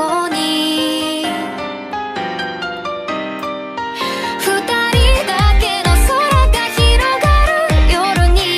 うに二人だけの空が広がる夜に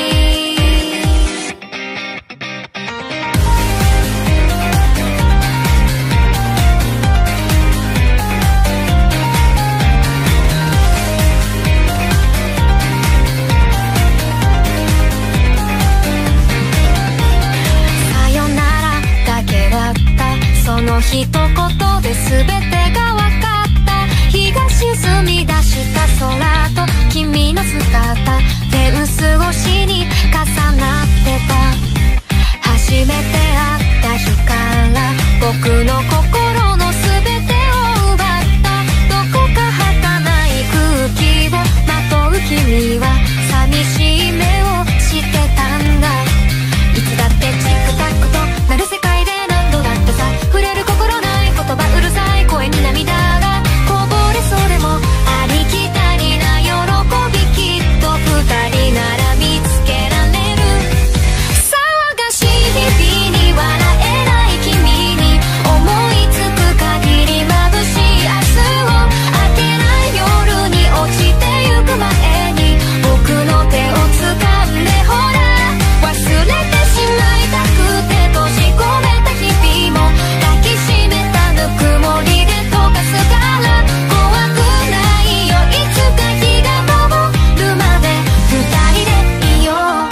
さよならだけだったその一言で全てが分かった日が沈み出した空と君の姿フェンス越しに重なってた初めて会った日から僕の心の全てを奪ったどこか儚い空気をまとう君は寂しい目をしてたんだいつだってチクタクとなる世界で何度だってさ触れる心ない言葉うるさい声に涙がこぼれそうでもありきたりな喜びきっと二人なら見つけられる騒がしい日々に笑えない君に思いつく限り眩しい明日を明けない夜に落ちてゆく前に僕の手を掴んでほら忘れてしまいたくて閉じ込めた日々も抱きしめたぬくもりで溶かすから怖くないよいつか日が昇るまで二人でいよう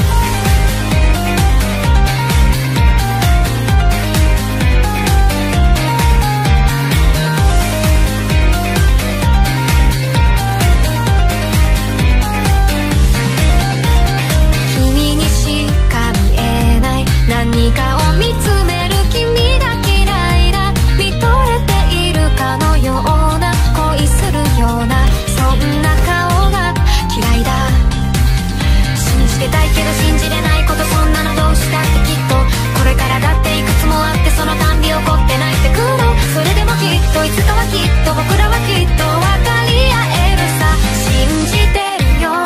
君にしか見えない何かを見つめる君だ嫌いだ見とれているかのような恋するようなそんな顔が嫌いだ信じてたいけど信じれないことそんなのどうしたってきっとこれからだっていくつもあってそのたんび起こって泣いてくのそれでもきっといつかはきっと僕らはきっと分かり合えるさ信じてるよ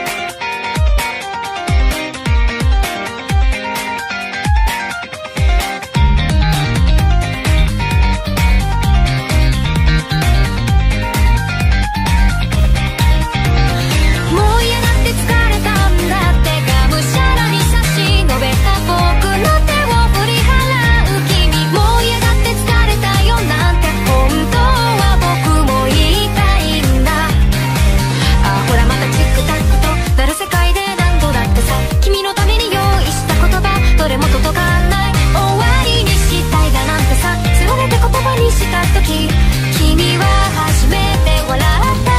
もう嫌だって疲れたんだってがむしゃらに差し伸べた僕の手を振り払う君もう嫌だって疲れたよなんて本当は僕も言いたいんだあほらまたチクタクとなる世界で何度だってさ君のために用意した言葉どれも届かない終わりにしたいだなんてさせがれて言葉にした時君は初めて笑った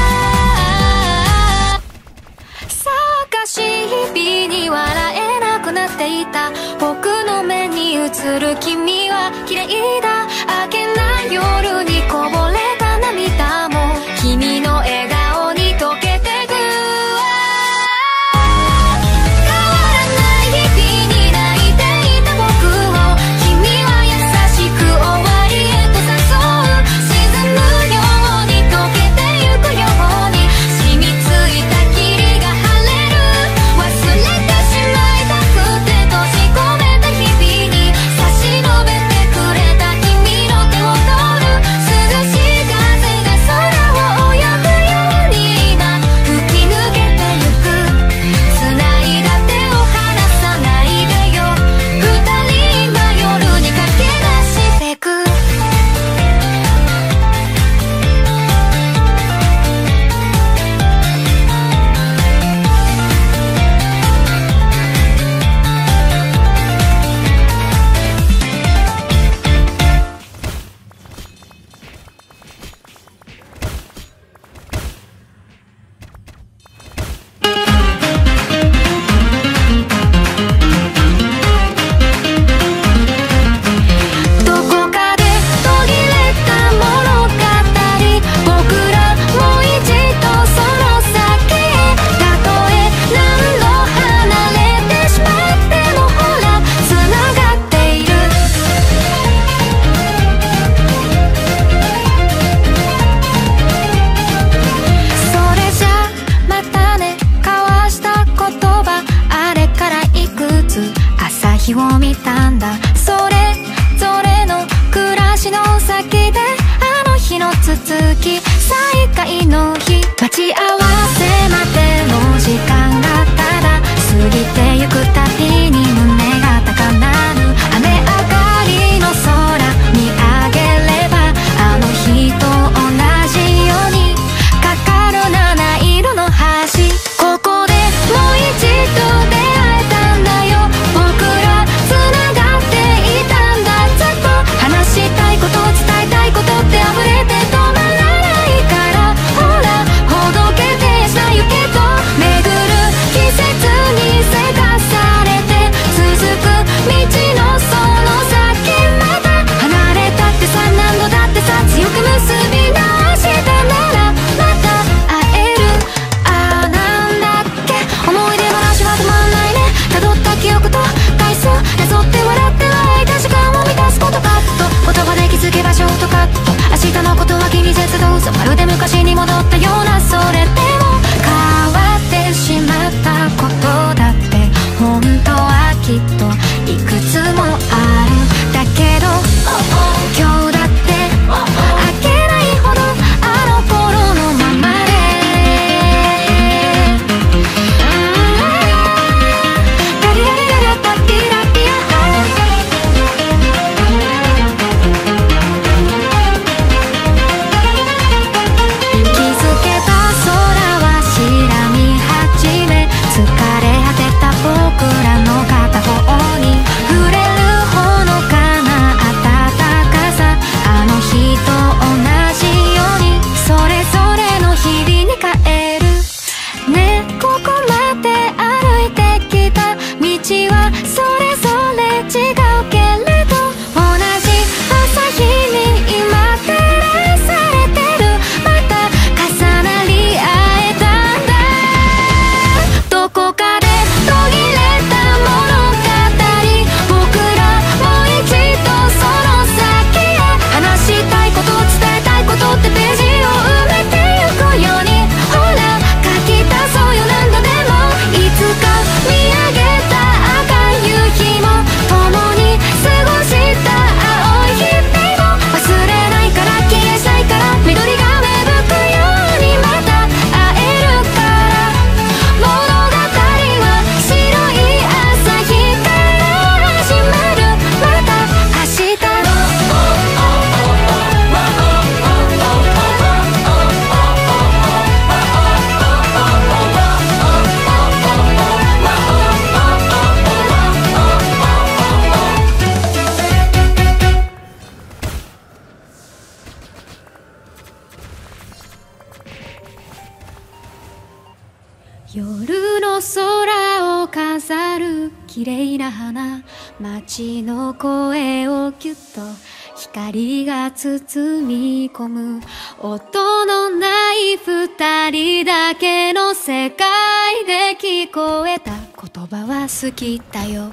騒がしい日々に笑えなくなっていた僕の目に映る君は綺麗だ明けない夜にこぼれた涙も君の笑顔に溶けてく変わらない日々に泣いていた僕を君は優しく終わりへと誘う沈むように溶けてゆくように染みついた霧が晴れる忘れてしまいたくて閉じ込めた日々に差し伸べてくれた君夜の空を飾る綺麗な花、街の声をぎゅっと光が包み込む、音のない二人だけの世界で聞こえた言葉は好きだよ。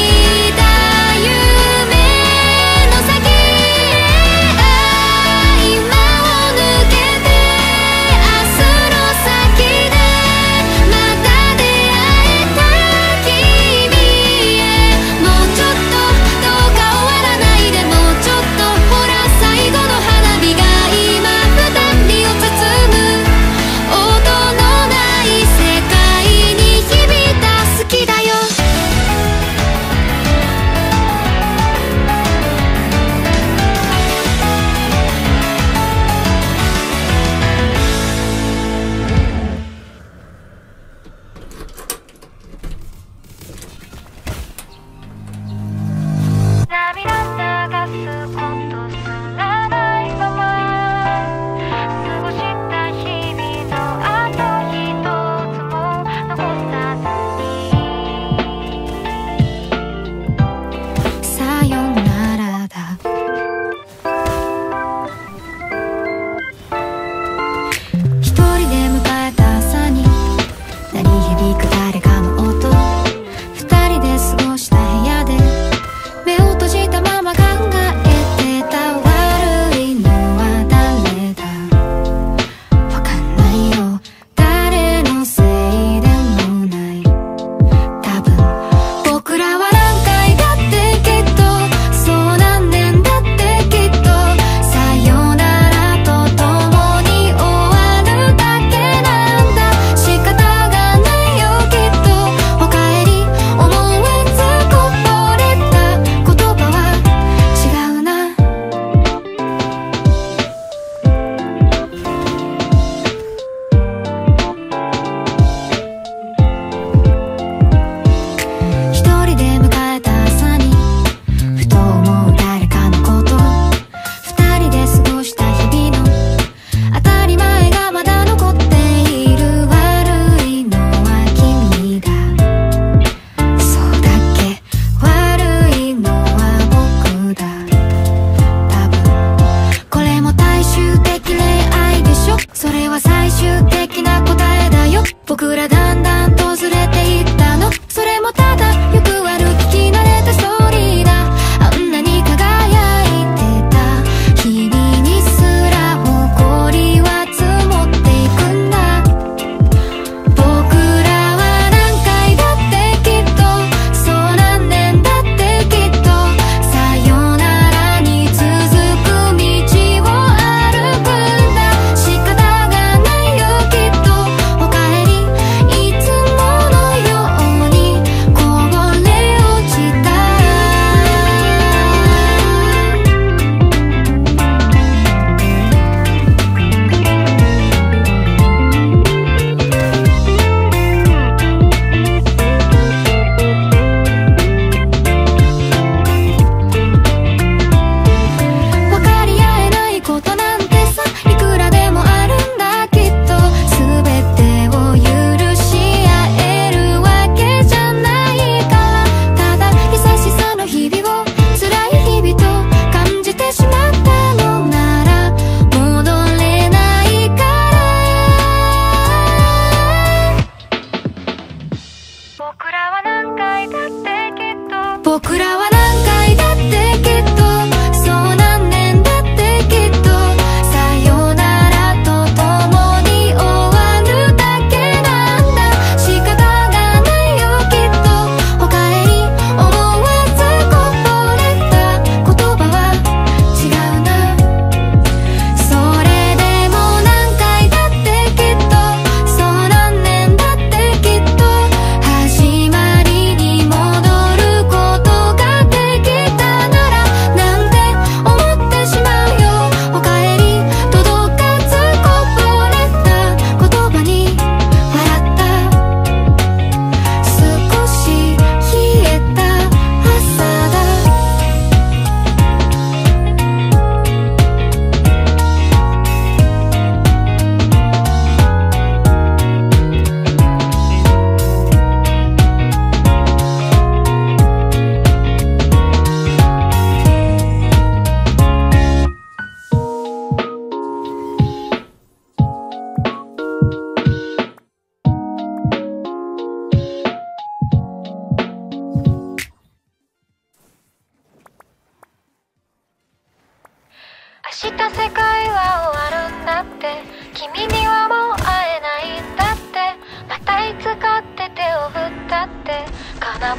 「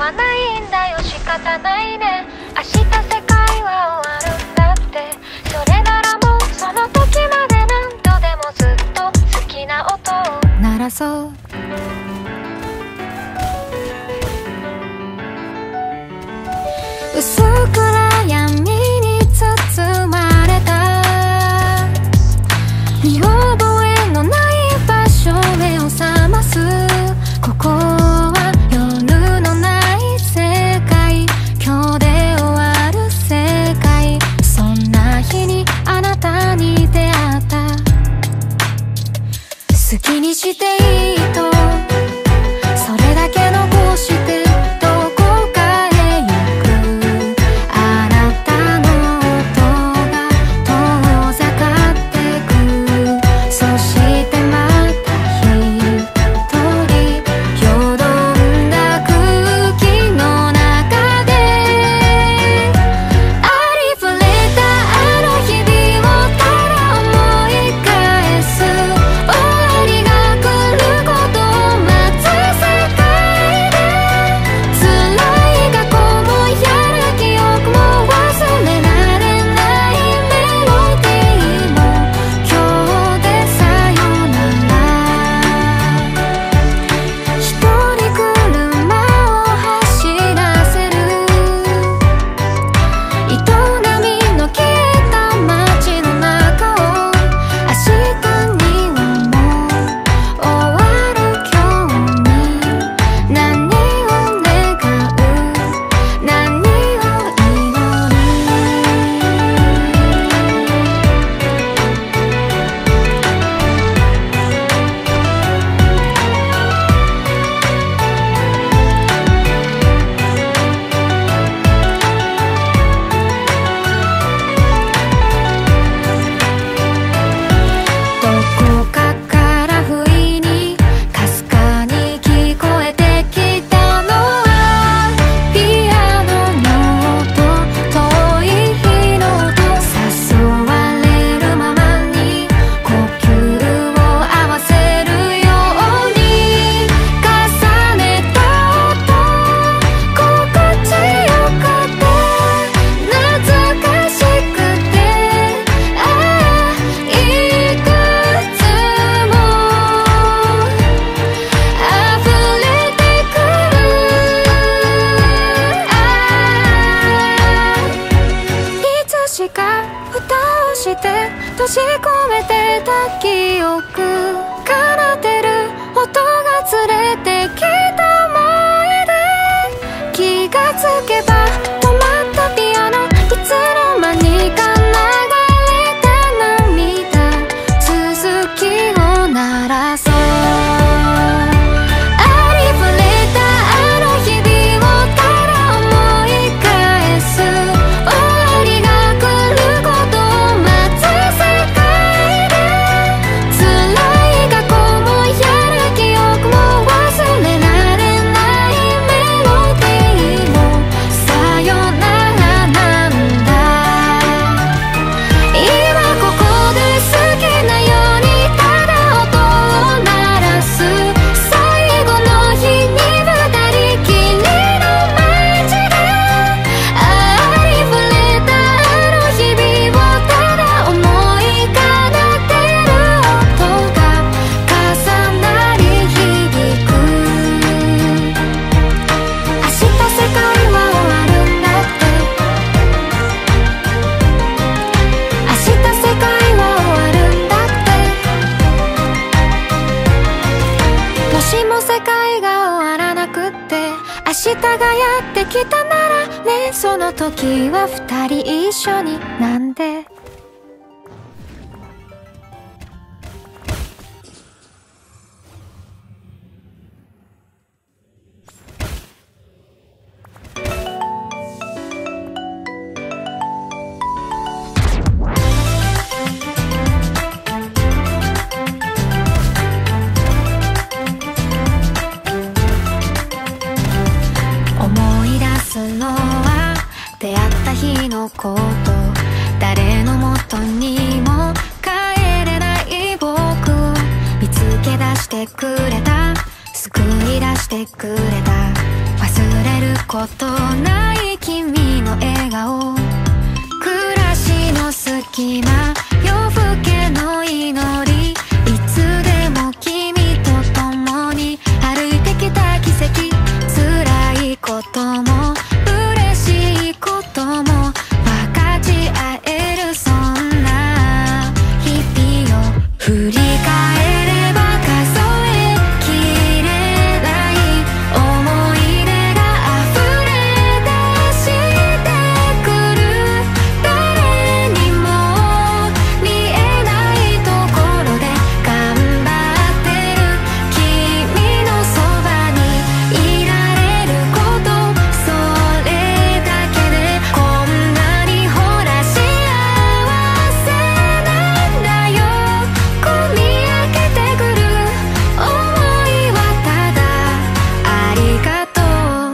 わないんだよ、仕方ないね。明日世界は終わるんだって。それならもうその時まで何度でもずっと好きな音を鳴らそう。薄暗闇に包まれた見覚えのない場所、目を覚ます。ここは夜のない世界、今日で終わる世界。そんな日にあなたに出会った。好きにしていいとそれだけ残してどこかへ行く。あなたの音が遠ざかってく。そしてまた一人よどんだ空気の中でありふれたあの日々をただ思い返す。終わりが来ることを待つ世界で辛い過去も嫌な記憶も忘れられないメロディーも今日でさよなら。一人車を走らせる営みの消えた街の中を明日にはもう終わる今日に何を願う何を祈る。どこかから不意にかすかに聞こえてきたのはピアノの音、遠い日の音。誘われるままに呼吸を合わせるように重ねた音、心地よくて懐かしくて、ああいくつも溢れてくる。いつしか蓋をして閉じ込めてた記憶、奏でる音が連れてきた思い出。気がつけば止まったピアノ、いつの間にか流れた涙、続きを鳴らそう。ありふれたあの日々をただ思い返す。終わりが来ることを待つ世界で辛い過去も嫌な記憶も忘れられないメロディーもさよならなんだ。今ここで好きなようにただ音を鳴らす。最後の日に二人きりの街でありふれたあの日々をただ思い奏でる音が重なり響く。明日世界は終わるんだって。明日世界は終わるんだって。もしも世界が終わらなくって明日がやってきたならね、その時は二人一緒になんで。思い出すのは出会った日のこと。誰のもとにも帰れない僕、見つけ出してくれた、救い出してくれた。忘れることない君の笑顔、暮らしの隙間夜更けの祈り、いつでも君と共に歩いてきた奇跡、辛いことも嬉しいことも分かち合える、そんな日々を振り返れば数えきれない思い出が溢れ出してくる、誰にも見えないところで頑張ってる君のそばにいられること、それだけでこんなにほら幸せなんだよ、込み上げてくる想いはただありがとう。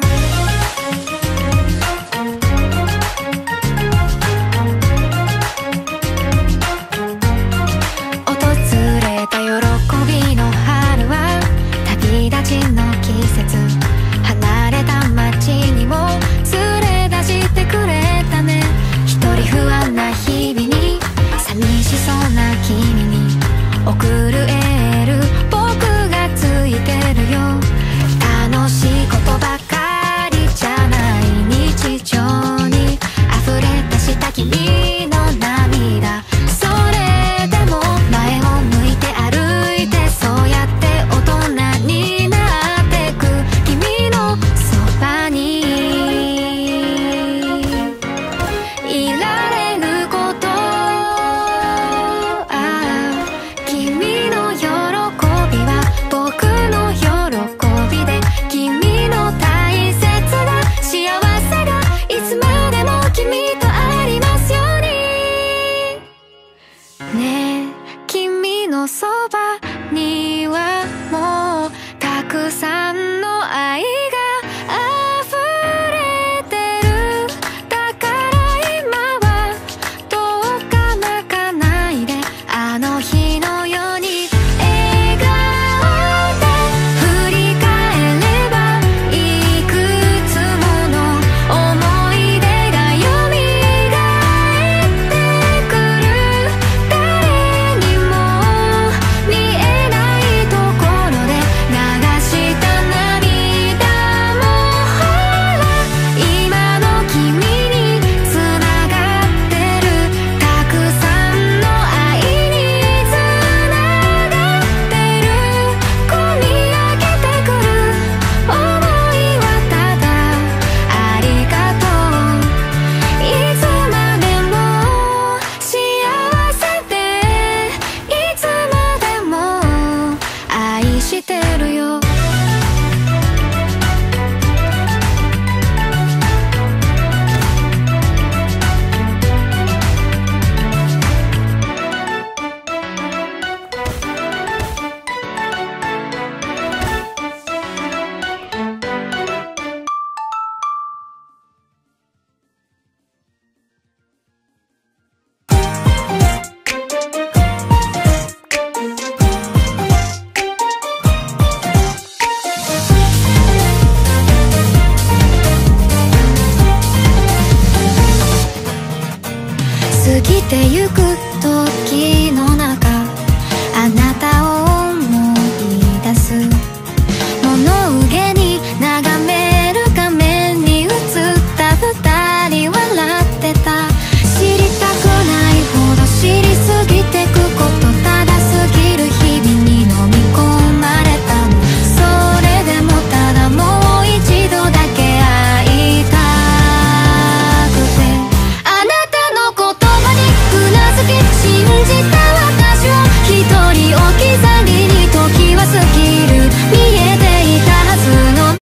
訪れた喜びの春は旅立ちの季節、離れた街にも連れ出してくれたね、一人不安な日々に寂しそうな君に送るエール、僕がついてるよ、楽しいことばかりじゃない日常に溢れ出した君の涙、それでも前を向いて歩いて、そうやって大人になってく君のそばにいられること、君の喜びは僕の喜びで、君の大切な幸せがいつまでも君とありますようにね、君のそ